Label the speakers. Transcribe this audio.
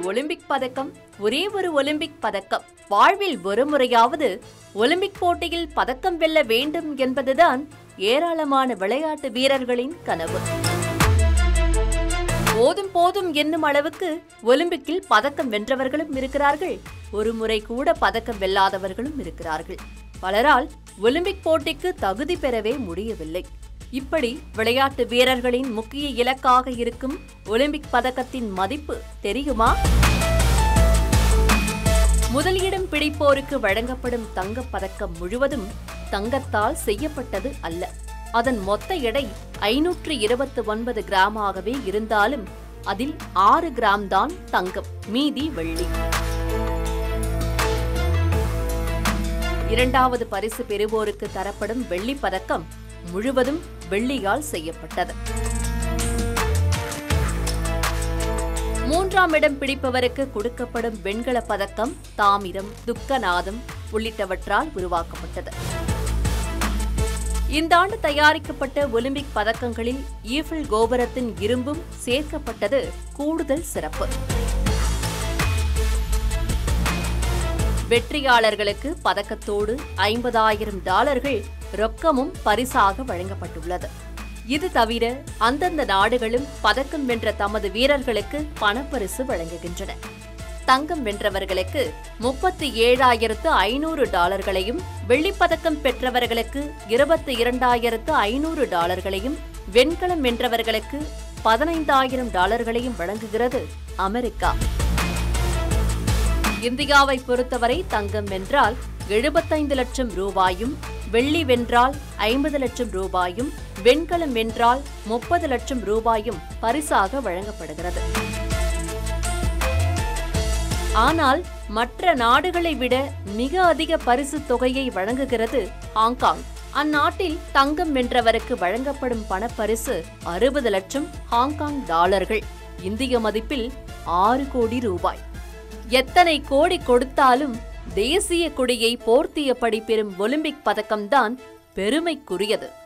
Speaker 1: Olympic பதக்கம், ஒரே ஒரு ஒலிம்பிக் பதக்கம். வாழ்வில் ஒரு முறையாவது ஒலிம்பிக் போட்டியில் பதக்கம் வெல்ல வேண்டும் என்பதுதான் ஏராளமான விளையாட்டு வீரர்களின் கனவு. போதும் போதும் என்னும் அளவுக்கு ஒலிம்பிக்கில் பதக்கம் வென்றவர்களும் இருக்கிறார்கள், ஒரு முறை கூட பதக்கம் வெல்லாதவர்களும் இருக்கிறார்கள். பலரால் ஒலிம்பிக் போட்டிக்கு தகுதி பெறவே முடியவில்லை. இப்படி விளையாட்டு வீரர்களின் முக்கிய இலக்காக இருக்கும் ஒலிம்பிக் பதக்கத்தின் மதிப்பு தெரியுமா? முதல் இடம் பிடிப்போருக்கு வழங்கப்படும் தங்கப் பதக்கம் முழுவதும் தங்கத்தால் செய்யப்பட்டது அல்ல. அதன் மொத்த எடை 529 கிராமாகவே இருந்தாலும் அதில் 6 கிராம் தான் தங்கம், மீதி வெள்ளி. இரண்டாவது பரிசு பெறுவோருக்கு தரப்படும் வெள்ளி பதக்கம் முழுவதும் வெள்ளியால் செய்யப்பட்டது. மூன்றாம் இடம் பிடிப்பவருக்கு கொடுக்கப்படும் வெண்கல பதக்கம் தாமிரம், துக்கநாதம் உள்ளிட்டவற்றால் உருவாக்கப்பட்டது. இந்த ஆண்டு தயாரிக்கப்பட்ட ஒலிம்பிக் பதக்கங்களில் ஈஃபில் கோபுரத்தின் இரும்பும் சேர்க்கப்பட்டது கூடுதல் சிறப்பு. வெற்றியாளர்களுக்கு பதக்கத்தோடு $50,000 ரொக்கமும் பரிசாக வழங்கப்பட்டுள்ளது. இது தவிர அந்தந்த நாடுகளும் பதக்கம் வென்ற தமது வீரர்களுக்கு பணப்பரிசு வழங்குகின்றன. தங்கம் வென்றவர்களுக்கு $37,500, வெள்ளிப்பதக்கம் பெற்றவர்களுக்கு $22,500, வெண்கலம் வென்றவர்களுக்கு $15,000 வழங்குகிறது அமெரிக்கா. இந்தியாவை பொறுத்தவரை தங்கம் வென்றால் 75 லட்சம் ரூபாயும், வெள்ளி வென்றால் 50 லட்சம் ரூபாயும், வெண்கலம் வென்றால் 30 லட்சம் ரூபாயும் பரிசாக வழங்கப்படுகிறது. ஆனால் மற்ற நாடுகளை விட மிக அதிக பரிசு தொகையை வழங்குகிறது ஹாங்காங். அந்நாட்டில் தங்கம் வென்றவருக்கு வழங்கப்படும் பணப்பரிசு 60 லட்சம் ஹாங்காங் டாலர்கள், இந்திய மதிப்பில் 6 கோடி ரூபாய். எத்தனை கோடி கொடுத்தாலும் தேசிய கொடியை போர்த்தியபடி பெறும் ஒலிம்பிக் பதக்கம்தான் பெருமைக்குரியது.